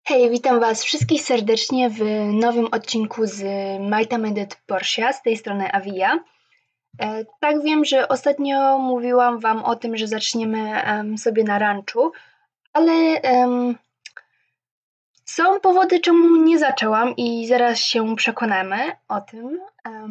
Hej, witam Was wszystkich serdecznie w nowym odcinku z Might Made Porsche, z tej strony Avia. Tak, wiem, że ostatnio mówiłam Wam o tym, że zaczniemy sobie na ranczu, ale są powody, czemu nie zaczęłam i zaraz się przekonamy o tym.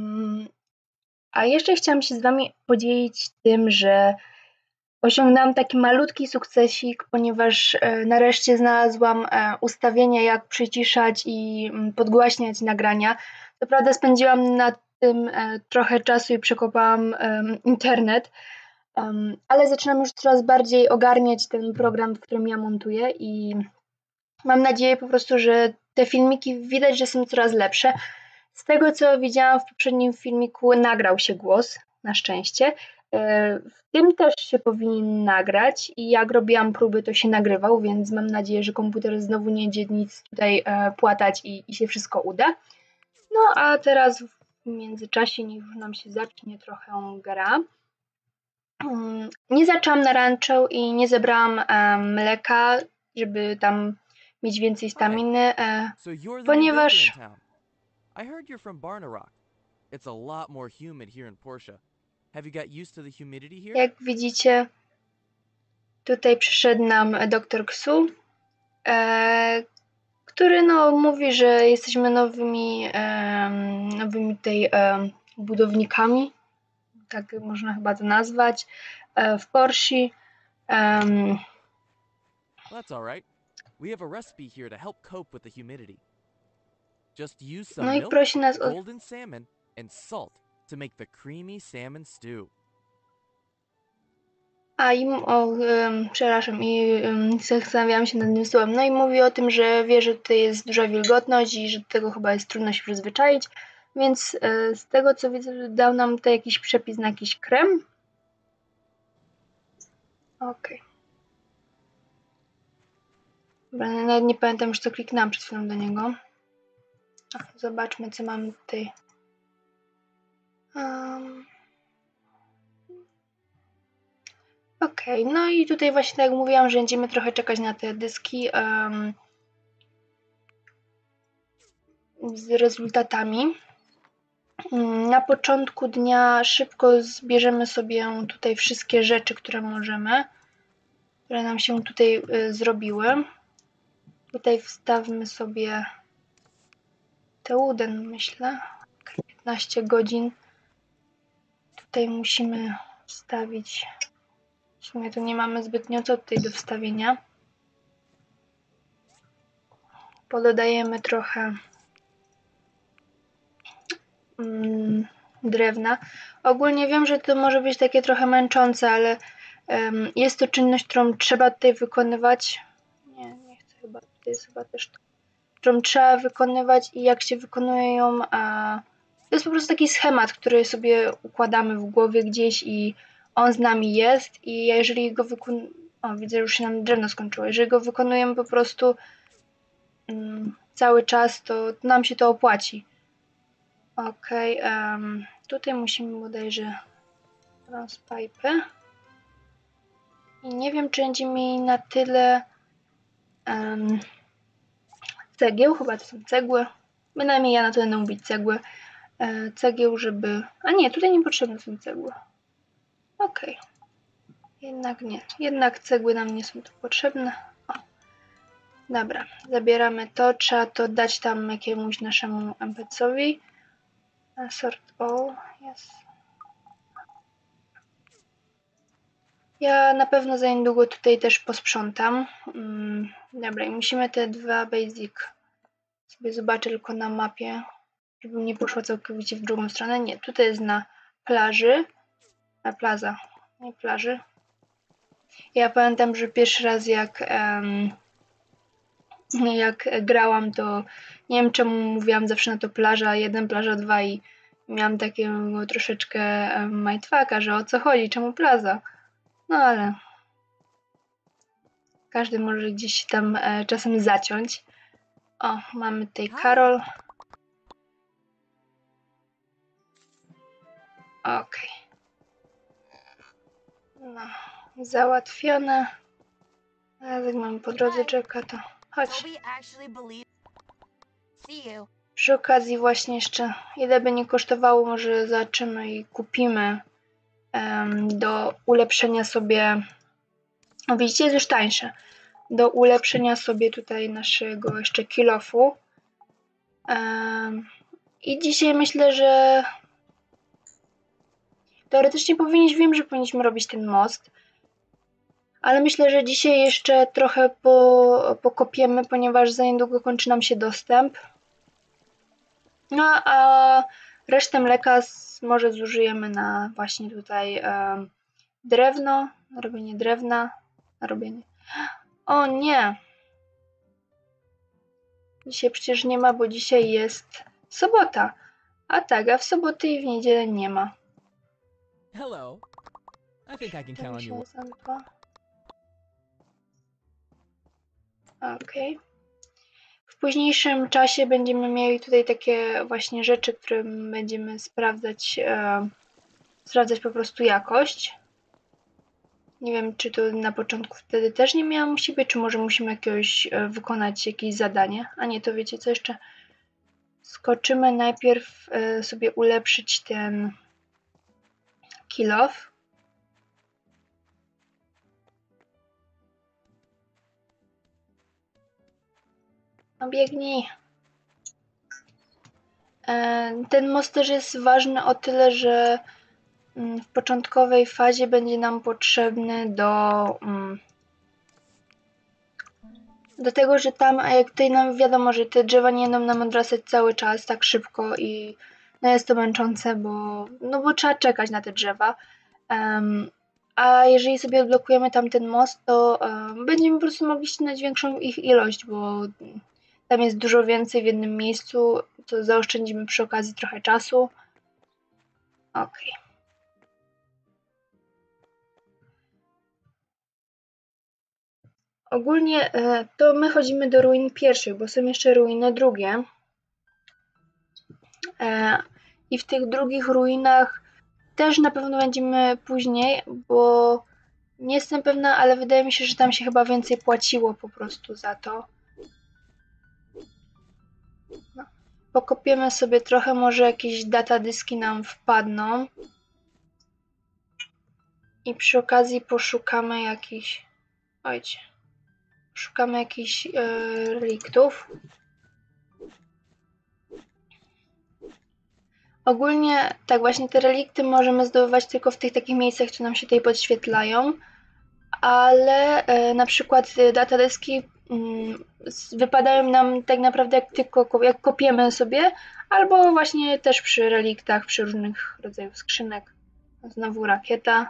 A jeszcze chciałam się z Wami podzielić tym, że osiągnęłam taki malutki sukcesik, ponieważ nareszcie znalazłam ustawienia, jak przyciszać i podgłaśniać nagrania. Co prawda spędziłam na tym trochę czasu i przekopałam internet, ale zaczynam już coraz bardziej ogarniać ten program, w którym ja montuję i mam nadzieję po prostu, że te filmiki widać, że są coraz lepsze. Z tego, co widziałam w poprzednim filmiku, nagrał się głos, na szczęście. W tym też się powinien nagrać i jak robiłam próby, to się nagrywał, więc mam nadzieję, że komputer znowu nie będzie nic tutaj płatać i się wszystko uda. No a teraz w międzyczasie niech już nam się zacznie trochę gra. Nie zaczęłam na rancho i nie zebrałam mleka, żeby tam mieć więcej staminy, So you're the new builder in ponieważ town. I heard you're from Barnarock. It's a lot more humid here in Portia. Have you got used to the humidity here? jak widzicie, tutaj przyszedł nam dr Ksu, który mówi, że jesteśmy nowymi tutaj budownikami, tak można chyba to nazwać, w Porsche. That's all right. We have a recipe here to help cope with the humidity. Just use No some i milk, prosi nas o... golden salmon, and salt to make the creamy salmon stew. Przepraszam, zastanawiałam się nad tym słowem. No i mówi o tym, że wie, że tutaj jest duża wilgotność i że do tego chyba jest trudno się przyzwyczaić, więc z tego co widzę, dał nam tutaj jakiś przepis na jakiś krem. Okej. Dobra, nawet nie pamiętam już co kliknęłam przed chwilą do niego. Zobaczmy co mamy tutaj. Okej, no i tutaj właśnie tak jak mówiłam, że będziemy trochę czekać na te dyski z rezultatami. Na początku dnia szybko zbierzemy sobie tutaj wszystkie rzeczy, które możemy, które nam się tutaj zrobiły. Tutaj wstawmy sobie Teuden, myślę. 15 godzin. Tutaj musimy wstawić. W sumie tu nie mamy zbytnio co tutaj do wstawienia. Pododajemy trochę drewna. Ogólnie wiem, że to może być takie trochę męczące, ale jest to czynność, którą trzeba tutaj wykonywać. Nie chcę chyba, tutaj jest chyba też to, którą trzeba wykonywać i jak się wykonuje ją, to jest po prostu taki schemat, który sobie układamy w głowie gdzieś i on z nami jest i jeżeli go wykonujemy, widzę, że już się nam drewno skończyło, jeżeli go wykonujemy po prostu cały czas, to nam się to opłaci. Okej, tutaj musimy bodajże transpipy. I nie wiem, czy będziemy mieli na tyle cegieł, chyba to są cegły. Bynajmniej ja na to będę mówić cegły. Cegieł, żeby... A nie, tutaj niepotrzebne są cegły. Okej. Jednak nie. Jednak cegły nam nie są tu potrzebne. Dobra, zabieramy to. Trzeba to dać tam jakiemuś naszemu NPC-owi. Sort all, yes. Ja na pewno za niedługo tutaj też posprzątam. Dobra, i musimy te dwa basic sobie zobaczyć tylko na mapie, żebym nie poszła całkowicie w drugą stronę. Nie, tutaj jest na plaży. Plaza, nie plaży. Ja pamiętam, że pierwszy raz jak grałam, to nie wiem czemu mówiłam zawsze na to plaża 1, plaża 2 i miałam takiego troszeczkę mindfucka, że o co chodzi, czemu plaza? No ale każdy może gdzieś tam czasem zaciąć. O, mamy tutaj Karol. Okej. No, załatwione. Teraz jak mamy po drodze czeka to... Chodź. Toby actually believes. See you. Przy okazji właśnie jeszcze, ile by nie kosztowało, może zobaczymy i kupimy do ulepszenia sobie. O, widzicie, jest już tańsze. Do ulepszenia sobie tutaj naszego jeszcze kill-offu. I dzisiaj myślę, że teoretycznie wiem, że powinniśmy robić ten most. Ale myślę, że dzisiaj jeszcze trochę pokopiemy, ponieważ za niedługo kończy nam się dostęp. No a resztę mleka może zużyjemy na właśnie tutaj drewno, robienie drewna, robienie... O nie! Dzisiaj przecież nie ma, bo dzisiaj jest sobota. A tak, a w soboty i w niedzielę nie ma. Hello. I think I can count on you. Okej. W późniejszym czasie będziemy mieli tutaj takie właśnie rzeczy, które będziemy sprawdzać, sprawdzać po prostu jakość. Nie wiem, czy to na początku wtedy też nie miała musi być, czy może musimy wykonać jakieś zadanie. A nie, to wiecie co jeszcze? Skoczymy najpierw sobie ulepszyć ten kill-off. No biegnij. Ten most też jest ważny o tyle, że w początkowej fazie będzie nam potrzebny do tego, że tam, a jak tutaj nam wiadomo, że te drzewa nie będą nam odrastać cały czas tak szybko i no jest to męczące, bo trzeba czekać na te drzewa. A jeżeli sobie odblokujemy tam ten most, to będziemy po prostu mogli ścinać większą ich ilość, bo tam jest dużo więcej w jednym miejscu, to zaoszczędzimy przy okazji trochę czasu. Okej. Ogólnie to my chodzimy do ruin pierwszych, bo są jeszcze ruiny drugie. I w tych drugich ruinach też na pewno będziemy później, bo nie jestem pewna, ale wydaje mi się, że tam się chyba więcej płaciło po prostu za to. No. Pokopiemy sobie trochę, może jakieś datadyski nam wpadną. I przy okazji poszukamy jakichś... Ojcie. Szukamy jakichś reliktów. Ogólnie tak właśnie te relikty możemy zdobywać tylko w tych takich miejscach, które nam się tutaj podświetlają, ale na przykład datadeski wypadają nam tak naprawdę jak kopiemy sobie, albo właśnie też przy reliktach, przy różnych rodzajach skrzynek. Znowu rakieta.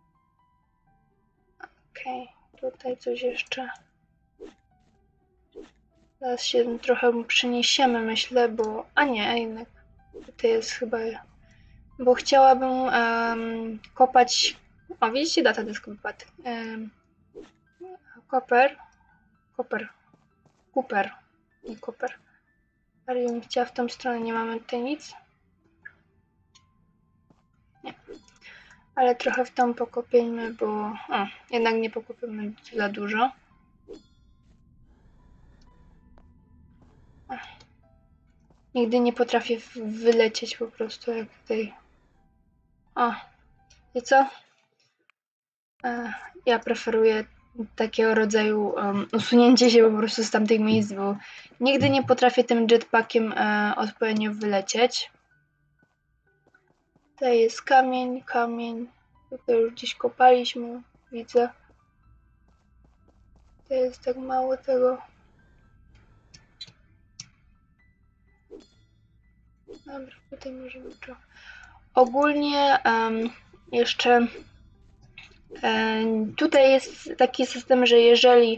Okej, tutaj coś jeszcze. Teraz się trochę przeniesiemy, myślę, bo... A nie, jednak tutaj jest chyba... Bo chciałabym kopać... O, widzicie, datadysk wypadł. Cooper. Nie Cooper. Ale bym chciała w tą stronę, nie mamy tutaj nic. Nie. Ale trochę w tą pokopiemy, bo... jednak nie pokopiemy za dużo. Nigdy nie potrafię wylecieć po prostu jak tutaj. O, i co? Ja preferuję takiego rodzaju usunięcie się po prostu z tamtych miejsc, bo nigdy nie potrafię tym jetpackiem odpowiednio wylecieć. Tutaj jest kamień. Tutaj już gdzieś kopaliśmy, widzę. To jest tak mało tego. Dobra, tutaj możemy trochę. Ogólnie jeszcze tutaj jest taki system, że jeżeli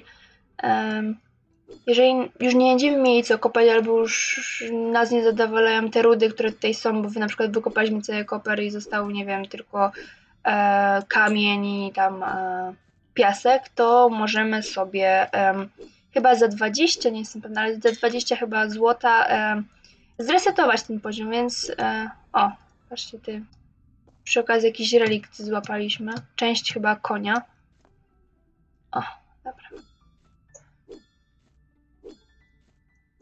już nie będziemy mieli co kopać, albo już nas nie zadowalają te rudy, które tutaj są, bo na przykład wykopaliśmy cały koper i został, nie wiem, tylko kamień i tam piasek, to możemy sobie chyba za 20, nie jestem pewna, ale za 20 chyba złota zresetować ten poziom, więc o, patrzcie, przy okazji jakiś relikt złapaliśmy, część chyba konia. O, dobra.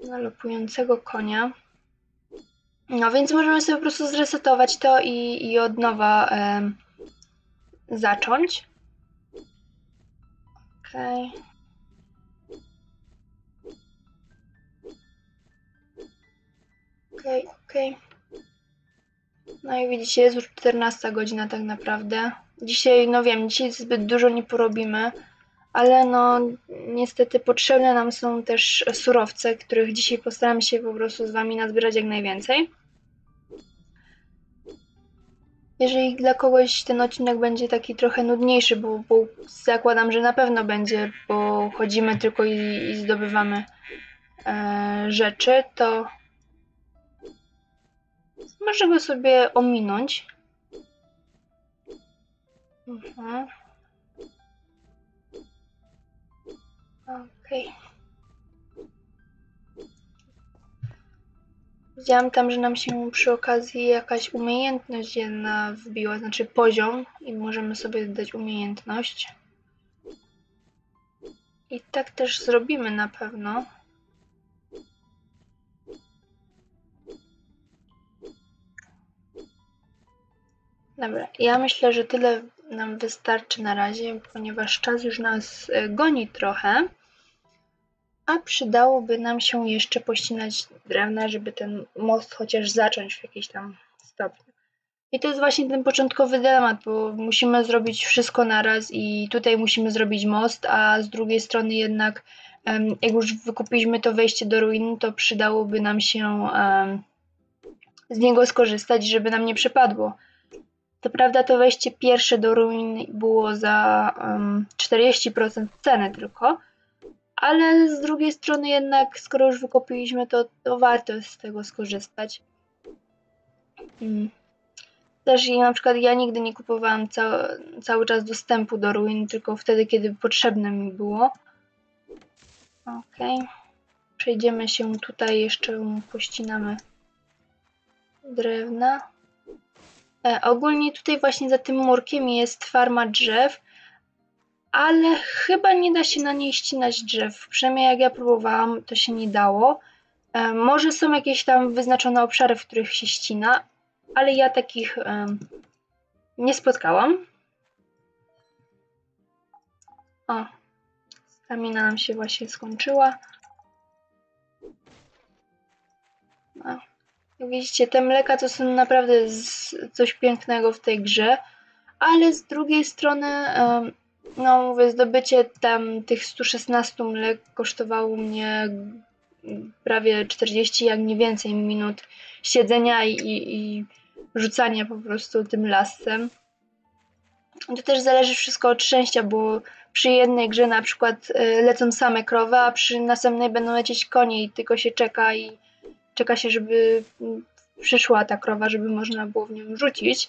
galopującego konia. No więc możemy sobie po prostu zresetować to i od nowa zacząć. Okej. Okej. No i widzicie, jest już 14 godzina tak naprawdę. Dzisiaj, no wiem, dzisiaj zbyt dużo nie porobimy, ale no niestety potrzebne nam są też surowce, których dzisiaj postaram się po prostu z wami nazbierać jak najwięcej. Jeżeli dla kogoś ten odcinek będzie taki trochę nudniejszy, bo zakładam, że na pewno będzie, bo chodzimy tylko i zdobywamy rzeczy, to może go sobie ominąć. Okej. Widziałam tam, że nam się przy okazji jakaś umiejętność jedna wbiła, znaczy poziom i możemy sobie dodać umiejętność. I tak też zrobimy na pewno. Dobra, ja myślę, że tyle nam wystarczy na razie, ponieważ czas już nas goni trochę. A przydałoby nam się jeszcze pościnać drewna, żeby ten most chociaż zacząć w jakiś tam stopniu. I to jest właśnie ten początkowy dylemat, bo musimy zrobić wszystko naraz i tutaj musimy zrobić most, a z drugiej strony jednak jak już wykupiliśmy to wejście do ruin, to przydałoby nam się z niego skorzystać, żeby nam nie przepadło. To prawda, to wejście pierwsze do ruin było za 40% ceny tylko, ale z drugiej strony jednak, skoro już wykupiliśmy to warto jest z tego skorzystać. Też na przykład ja nigdy nie kupowałam cały czas dostępu do ruin, tylko wtedy, kiedy potrzebne mi było. Okej. Przejdziemy się tutaj, jeszcze pościnamy drewna. Ogólnie tutaj właśnie za tym murkiem jest farma drzew, ale chyba nie da się na niej ścinać drzew. Przynajmniej jak ja próbowałam, to się nie dało. Może są jakieś tam wyznaczone obszary, w których się ścina, ale ja takich nie spotkałam. O, stamina nam się właśnie skończyła. No. Jak widzicie, te mleka to są naprawdę coś pięknego w tej grze, ale z drugiej strony, no mówię, zdobycie tam tych 116 mlek kosztowało mnie prawie 40, jak nie więcej minut siedzenia i rzucania po prostu tym lasem. To też zależy wszystko od szczęścia, bo przy jednej grze na przykład lecą same krowy, a przy następnej będą lecieć konie i tylko się czeka się, żeby przyszła ta krowa, żeby można było w nią rzucić.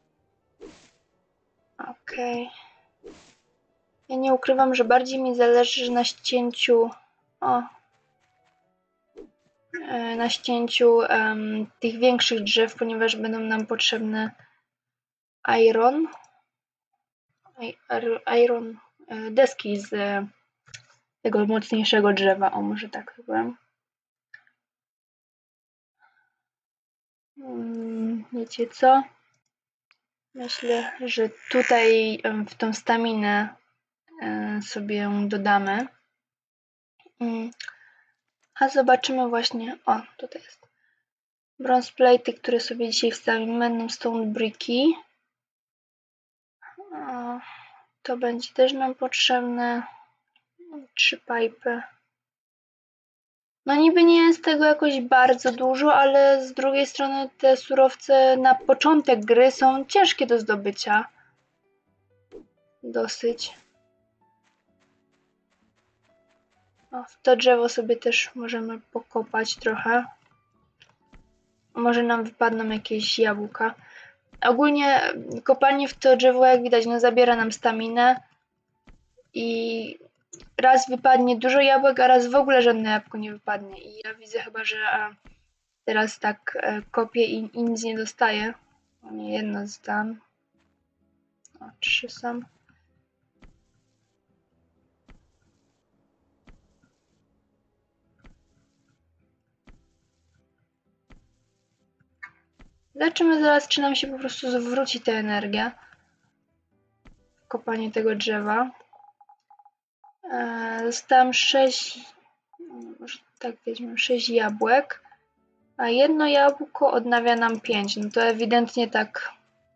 Okej. Ja nie ukrywam, że bardziej mi zależy na ścięciu tych większych drzew, ponieważ będą nam potrzebne deski z tego mocniejszego drzewa, o może tak powiem. Wiecie co? Myślę, że tutaj w tą staminę sobie ją dodamy. A zobaczymy właśnie, o tutaj jest. Bronze plate, które sobie dzisiaj wstawimy, będą stone bricky. To będzie też nam potrzebne. 3 pipy. No niby nie jest tego jakoś bardzo dużo, ale z drugiej strony te surowce na początek gry są ciężkie do zdobycia. Dosyć. O, w to drzewo sobie też możemy pokopać trochę. Może nam wypadną jakieś jabłka. Ogólnie kopanie w to drzewo, jak widać, no zabiera nam staminę i raz wypadnie dużo jabłek, a raz w ogóle żadne jabłko nie wypadnie. I ja widzę chyba, że teraz tak kopię i nic nie dostaję. O nie, jedno zdam. O, 3 są. Zobaczymy zaraz, czy nam się po prostu zwróci ta energia. Kopanie tego drzewa. Dostałam 6, może tak weźmy, 6 jabłek, a jedno jabłko odnawia nam 5. No to ewidentnie tak.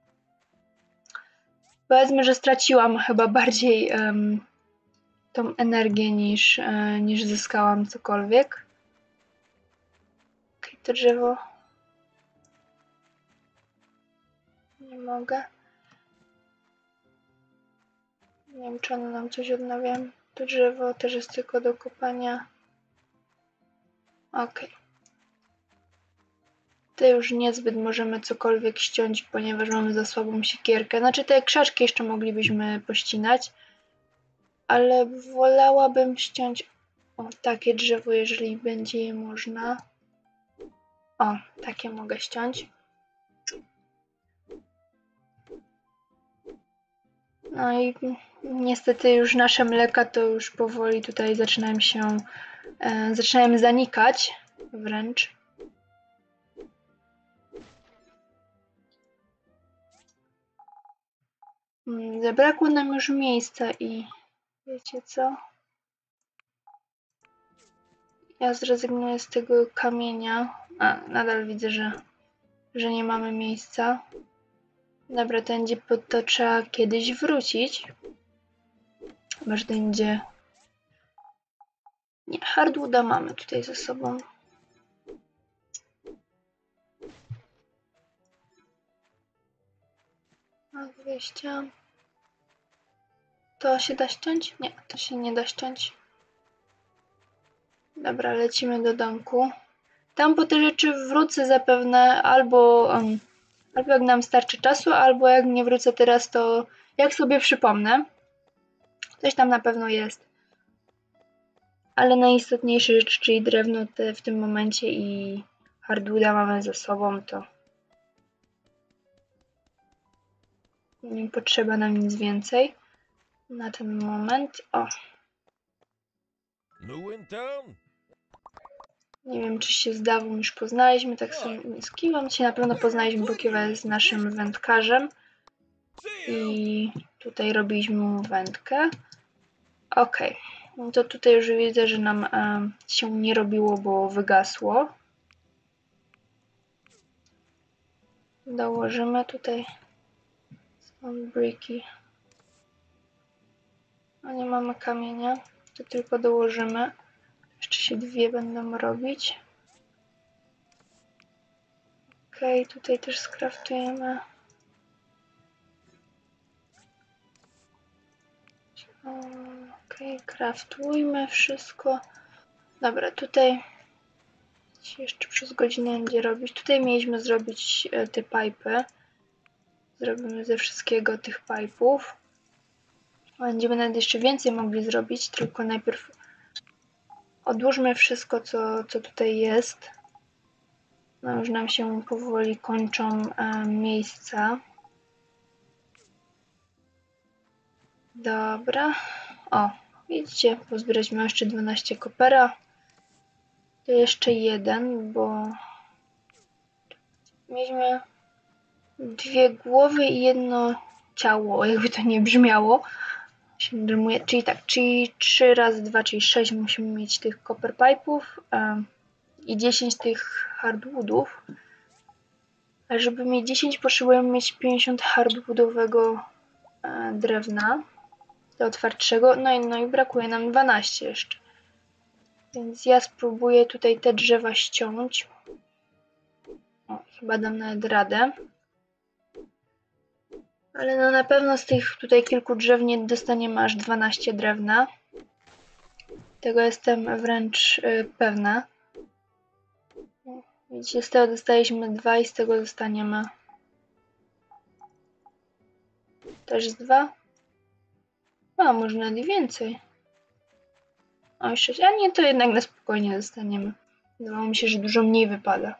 Powiedzmy, że straciłam chyba bardziej tą energię niż zyskałam cokolwiek. Okej, to drzewo. Nie mogę. Nie wiem, czy ono nam coś odnawia. To drzewo też jest tylko do kopania. Okej. Tutaj już niezbyt możemy cokolwiek ściąć, ponieważ mamy za słabą siekierkę. Znaczy te krzaczki jeszcze moglibyśmy pościnać. Ale wolałabym ściąć takie drzewo, jeżeli będzie je można. O, takie mogę ściąć. No i niestety już nasze mleka to już powoli tutaj zaczynają zanikać wręcz. Zabrakło nam już miejsca i wiecie co? Ja zrezygnuję z tego kamienia. A, nadal widzę, że nie mamy miejsca. Dobra, to trzeba kiedyś wrócić. Chyba, że będzie... Nie, hardwooda mamy tutaj ze sobą. A 200. To się da ściąć? Nie, to się nie da ściąć. Dobra, lecimy do domku. Tam po te rzeczy wrócę zapewne albo jak nam starczy czasu, albo jak nie wrócę teraz, to jak sobie przypomnę. Coś tam na pewno jest. Ale najistotniejsze rzeczy, czyli drewno w tym momencie i hardwooda mamy ze sobą, to nie potrzeba nam nic więcej na ten moment. O, nie wiem, czy się z Dawą już poznaliśmy, tak sobie z Kiwą się na pewno poznaliśmy, bo Kiwa jest naszym wędkarzem i tutaj robiliśmy mu wędkę. Okej, no to tutaj już widzę, że nam się nie robiło, bo wygasło. Dołożymy tutaj briki. No nie mamy kamienia, to tylko dołożymy. Jeszcze się dwie będą robić. Okej, tutaj też skraftujemy. Okej, kraftujmy wszystko. Dobra, tutaj się jeszcze przez godzinę będzie robić. Tutaj mieliśmy zrobić te pipy. Zrobimy ze wszystkiego tych pipów. Będziemy nawet jeszcze więcej mogli zrobić, tylko najpierw odłóżmy wszystko, co tutaj jest. No już nam się powoli kończą miejsca. Dobra. O, widzicie, pozbieraliśmy jeszcze 12 kopera. To jeszcze jeden, bo mieliśmy dwie głowy i jedno ciało, jakby to nie brzmiało. Czyli tak, czyli 3 razy 2, czyli 6 musimy mieć tych copper pipe'ów i 10 tych hardwoodów. A żeby mieć 10, potrzebujemy mieć 50 hardwoodowego drewna, tego twardszego, no i brakuje nam 12 jeszcze. Więc ja spróbuję tutaj te drzewa ściąć. O, chyba dam nawet radę. Ale no na pewno z tych tutaj kilku drzew nie dostaniemy aż 12 drewna. Tego jestem wręcz pewna. Widzicie, z tego dostaliśmy 2 i z tego dostaniemy też 2. A, może nawet i więcej. O, 6. A nie, to jednak na spokojnie dostaniemy. Wydawało mi się, że dużo mniej wypada.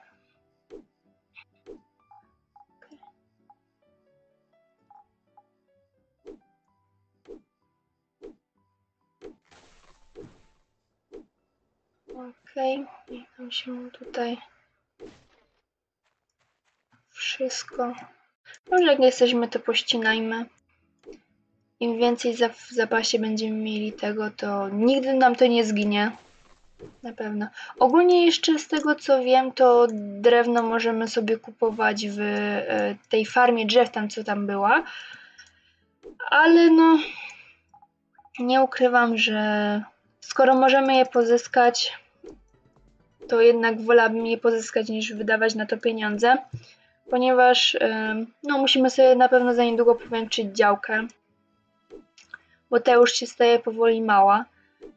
Okej, niech nam się tutaj wszystko. Może jak jesteśmy, to pościnajmy. Im więcej w zapasie będziemy mieli tego, to nigdy nam to nie zginie. Na pewno. Ogólnie jeszcze z tego co wiem, to drewno możemy sobie kupować w tej farmie drzew, tam co tam była. Ale no, nie ukrywam, że skoro możemy je pozyskać, to jednak wolałabym je pozyskać niż wydawać na to pieniądze. Ponieważ no, musimy sobie na pewno za niedługo powiększyć działkę. Bo ta już się staje powoli mała.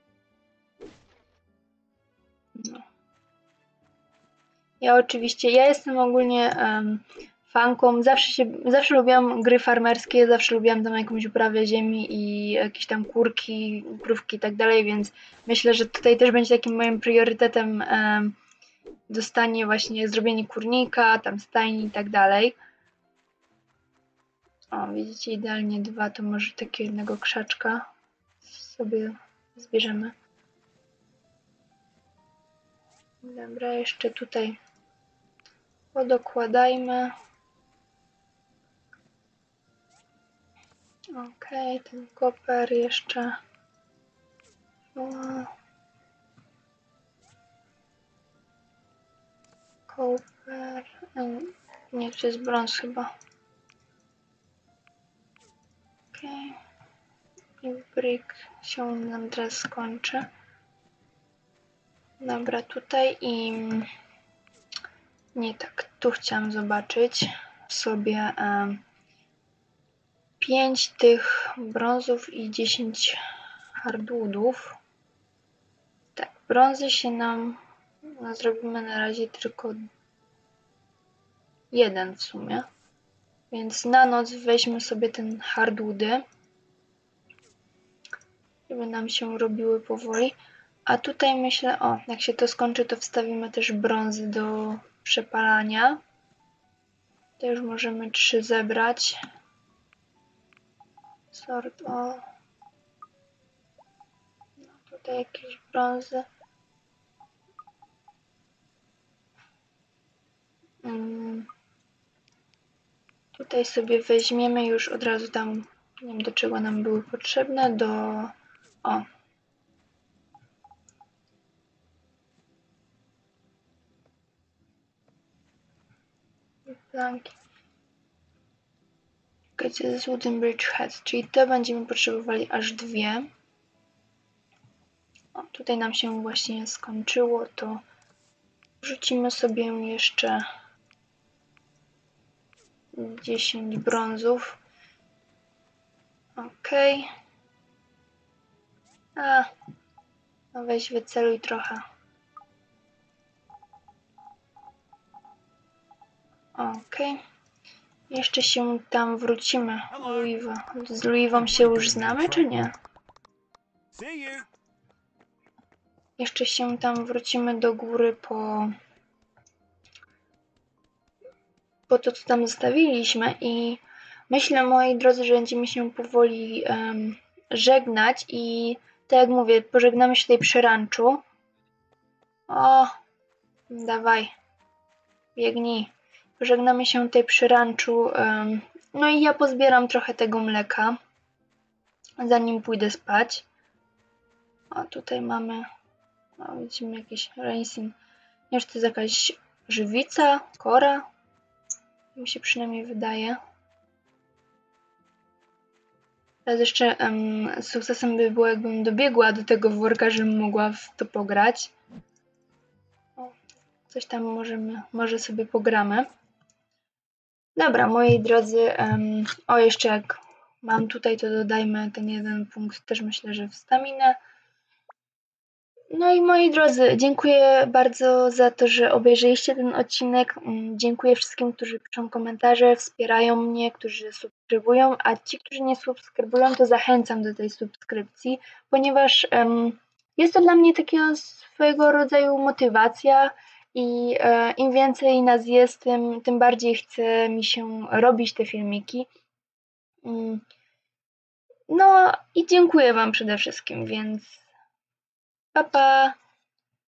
No. Ja jestem ogólnie fanką, zawsze lubiłam gry farmerskie, zawsze lubiłam tam jakąś uprawę ziemi i jakieś tam kurki, krówki i tak dalej, więc myślę, że tutaj też będzie takim moim priorytetem dostanie właśnie zrobienie kurnika, tam stajni i tak dalej. O, widzicie, idealnie 2, to może takiego jednego krzaczka sobie zbierzemy. Dobra, jeszcze tutaj podokładajmy. Okej, ten koper jeszcze. Koper. Nie, to jest brąz chyba. Okej. I brick się nam teraz skończy. Dobra, tutaj i... Nie tak, tu chciałam zobaczyć sobie 5 tych brązów i 10 hardwoodów. Tak, brązy się nam... No, zrobimy na razie tylko 1 w sumie. Więc na noc weźmy sobie ten hardwoody, żeby nam się robiły powoli. A tutaj myślę, o, jak się to skończy, to wstawimy też brązy do przepalania. To już możemy 3 zebrać. Sort o. No, tutaj jakieś brązy. Tutaj sobie weźmiemy już od razu tam, nie wiem do czego nam były potrzebne, o. Planki. To jest wooden bridge head, czyli to będziemy potrzebowali aż 2. O, tutaj nam się właśnie skończyło, to wrzucimy sobie jeszcze 10 brązów. Okej. No weź wyceluj trochę. Okej. Jeszcze się tam wrócimy. Louis'a. Z Louis'ą się już znamy, czy nie? Jeszcze się tam wrócimy do góry po to, co tam zostawiliśmy i myślę, moi drodzy, że będziemy się powoli żegnać i tak jak mówię, pożegnamy się tutaj przy ranczu. O, dawaj, biegnij. Pożegnamy się tutaj przy ranczu. No i ja pozbieram trochę tego mleka, zanim pójdę spać. O, tutaj mamy, widzimy jakiś raisin. Nie wiem, czy to jest jakaś żywica, kora. Mi się przynajmniej wydaje. Teraz jeszcze sukcesem by było, jakbym dobiegła do tego worka, żebym mogła w to pograć. O, coś tam może sobie pogramy. Dobra, moi drodzy, jeszcze jak mam tutaj, to dodajmy ten 1 punkt, też myślę, że w staminę. No i moi drodzy, dziękuję bardzo za to, że obejrzeliście ten odcinek. Dziękuję wszystkim, którzy piszą komentarze, wspierają mnie, którzy subskrybują, a ci, którzy nie subskrybują, to zachęcam do tej subskrypcji, ponieważ jest to dla mnie takiego swojego rodzaju motywacja i im więcej nas jest, tym bardziej chce mi się robić te filmiki. No i dziękuję Wam przede wszystkim, więc pa pa!